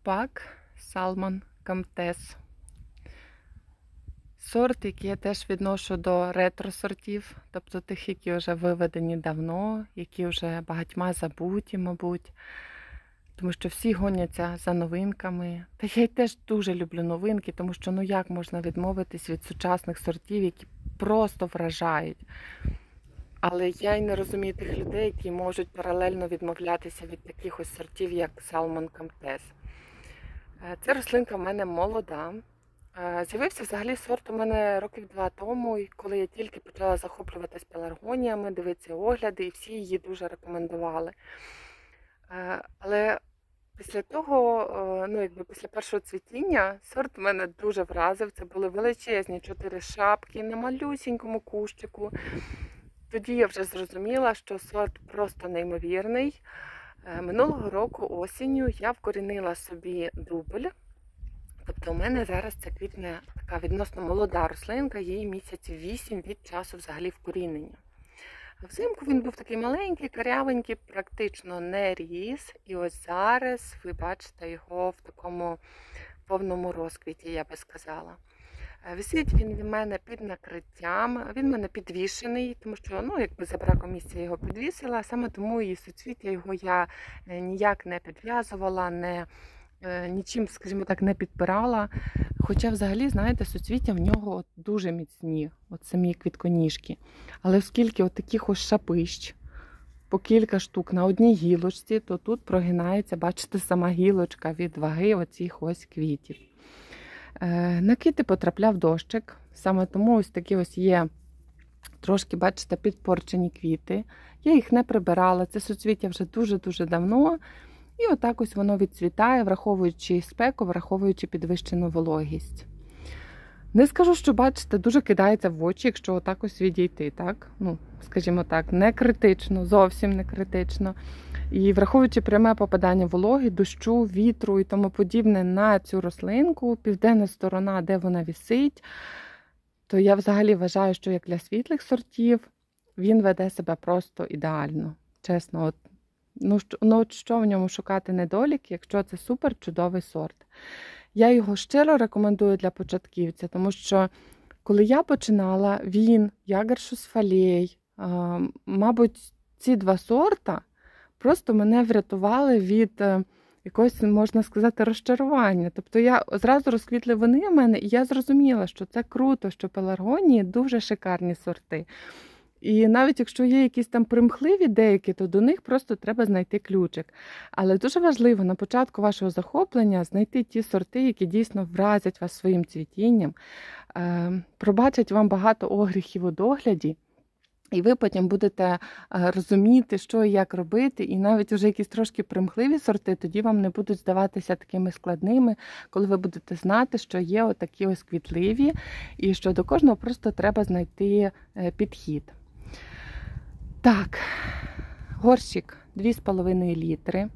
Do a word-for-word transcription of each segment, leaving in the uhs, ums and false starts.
Компак Salmon Comtesse. Сорт, який я теж відношу до ретро-сортів, тобто тих, які вже виведені давно, які вже багатьма забуті, мабуть. Тому що всі гоняться за новинками. Та я й теж дуже люблю новинки, тому що ну як можна відмовитись від сучасних сортів, які просто вражають. Але я й не розумію тих людей, які можуть паралельно відмовлятися від таких ось сортів, як Salmon Comtesse. Ця рослинка в мене молода. З'явився взагалі сорт у мене років два тому, коли я тільки почала захоплюватись пеларгоніями, дивитися огляди, і всі її дуже рекомендували. Але після того, ну якби після першого цвітіння, сорт мене дуже вразив. Це були величезні чотири шапки на малюсінькому кущику. Тоді я вже зрозуміла, що сорт просто неймовірний. Минулого року осінню я вкорінила собі дубль. Тобто у мене зараз це квітне така відносно молода рослинка, їй місяців вісім від часу взагалі вкорінення. Взимку він був такий маленький, карявенький, практично не ріс. І ось зараз ви бачите його в такому повному розквіті, я би сказала. Висить він в мене під накриттям, він в мене підвішений, тому що, ну, якби за браком місця його підвісила, саме тому і суцвіття його я ніяк не підв'язувала, не, нічим, скажімо так, не підпирала. Хоча взагалі, знаєте, суцвіття в нього от дуже міцні, от самі квітконіжки. Але оскільки от таких ось шапищ, по кілька штук на одній гілочці, то тут прогинається, бачите, сама гілочка від ваги оцих ось квітів. На квіти потрапляв дощик, саме тому ось такі ось є трошки, бачите, підпорчені квіти. Я їх не прибирала, це суцвіття вже дуже-дуже давно. І отак ось воно відцвітає, враховуючи спеку, враховуючи підвищену вологість. Не скажу, що, бачите, дуже кидається в очі, якщо отак ось відійти, так? Ну, скажімо так, не критично, зовсім не критично. І враховуючи пряме попадання вологи, дощу, вітру і тому подібне на цю рослинку, південна сторона, де вона висить, то я взагалі вважаю, що як для світлих сортів він веде себе просто ідеально. Чесно, от, ну, що, ну, от що в ньому шукати недолік, якщо це супер чудовий сорт. Я його щиро рекомендую для початківця, тому що коли я починала, він, Ягершус фалей, мабуть, ці два сорта просто мене врятували від якогось, можна сказати, розчарування. Тобто я зразу розквітли вони в мене, і я зрозуміла, що це круто, що пеларгонії дуже шикарні сорти. І навіть якщо є якісь там примхливі деякі, то до них просто треба знайти ключик. Але дуже важливо на початку вашого захоплення знайти ті сорти, які дійсно вразять вас своїм цвітінням, пробачать вам багато огріхів у догляді, і ви потім будете розуміти, що і як робити, і навіть вже якісь трошки примхливі сорти, тоді вам не будуть здаватися такими складними, коли ви будете знати, що є отакі ось квітливі, і що до кожного просто треба знайти підхід. Так, горщик дві з половиною літри.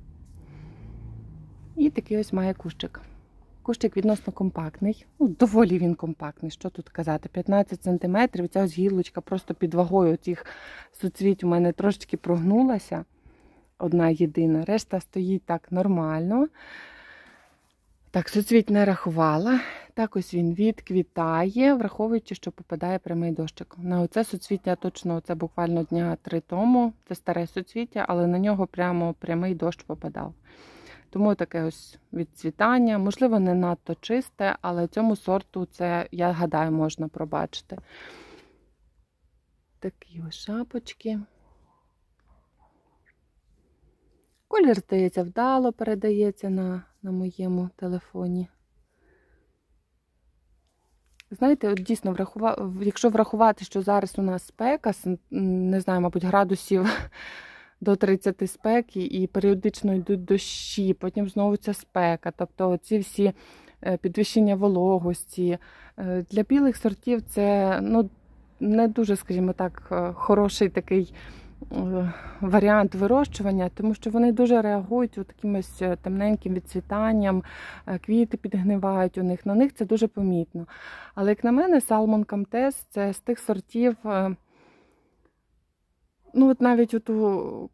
І такий ось має кущик. Кущик відносно компактний, ну, доволі він компактний, що тут казати, п'ятнадцять сантиметрів, ця ось гілочка просто під вагою цих суцвіть у мене трошечки прогнулася, одна єдина, решта стоїть так нормально. Так, суцвіть не рахувала, так ось він відквітає, враховуючи, що попадає прямий дощик. На оце суцвіття точно, це буквально дня три тому, це старе суцвіття, але на нього прямо прямий дощ попадав. Тому таке ось відцвітання, можливо, не надто чисте, але цьому сорту це, я гадаю, можна пробачити. Такі ось шапочки. Колір, здається, вдало передається на, на моєму телефоні. Знаєте, от дійсно, врахува... якщо врахувати, що зараз у нас спека, не знаю, мабуть, градусів до тридцяти спеки, і періодично йдуть дощі, потім знову ця спека. Тобто ці всі підвищення вологості. Для білих сортів це, ну, не дуже, скажімо так, хороший такий варіант вирощування, тому що вони дуже реагують у таким ось темненьким відцвітанням, квіти підгнивають у них, на них це дуже помітно. Але, як на мене, Salmon Comtesse – це з тих сортів, ну от навіть оту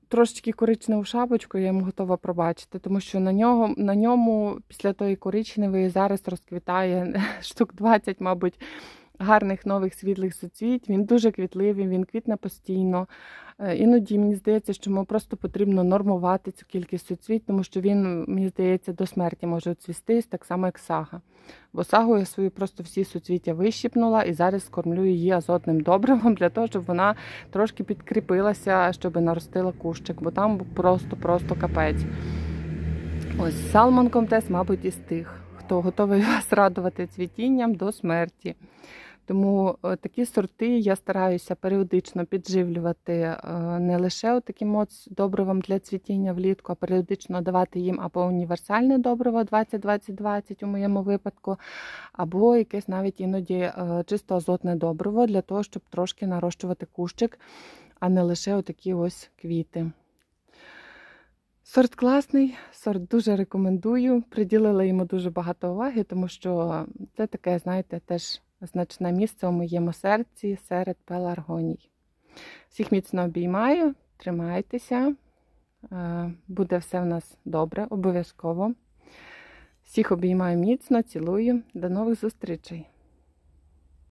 трошечки коричневу шапочку я йому готова пробачити, тому що на нього, на ньому після тої коричневої зараз розквітає штук двадцять, мабуть, гарних нових світлих суцвіть. Він дуже квітливий, він квітне постійно. Іноді мені здається, що йому просто потрібно нормувати цю кількість суцвіть, тому що він, мені здається, до смерті може цвістись, так само як сага. Бо сагу я свою просто всі суцвіття вищипнула і зараз кормлю її азотним добривом для того, щоб вона трошки підкріпилася, щоб наростила кущик, бо там просто-просто капець. Ось Salmon Comtesse, мабуть, із тих, хто готовий вас радувати цвітінням до смерті. Тому такі сорти я стараюся періодично підживлювати не лише таким от добривом для цвітіння влітку, а періодично давати їм або універсальне добриво двадцять двадцять двадцять у моєму випадку, або якесь навіть іноді чисто азотне добриво для того, щоб трошки нарощувати кущик, а не лише отакі ось квіти. Сорт класний, сорт дуже рекомендую, приділила йому дуже багато уваги, тому що це таке, знаєте, теж значне місце у моєму серці серед пеларгоній. Всіх міцно обіймаю, тримайтеся, буде все в нас добре, обов'язково. Всіх обіймаю міцно, цілую, до нових зустрічей!